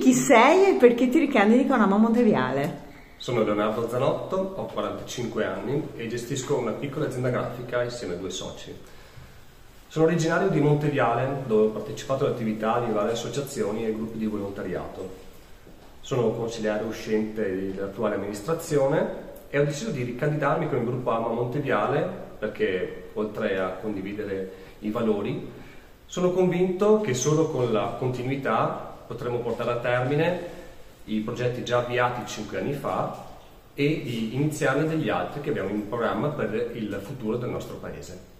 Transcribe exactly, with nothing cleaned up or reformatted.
chi sei e perché ti ricandidi con Ama Monteviale? Sono Leonardo Zanotto, ho quarantacinque anni e gestisco una piccola azienda grafica insieme a due soci. Sono originario di Monteviale, dove ho partecipato alle attività di varie associazioni e gruppi di volontariato. Sono consigliere uscente dell'attuale amministrazione e ho deciso di ricandidarmi con il gruppo Ama Monteviale perché, oltre a condividere i valori, sono convinto che solo con la continuità potremo portare a termine i progetti già avviati cinque anni fa e di iniziarne degli altri che abbiamo in programma per il futuro del nostro Paese.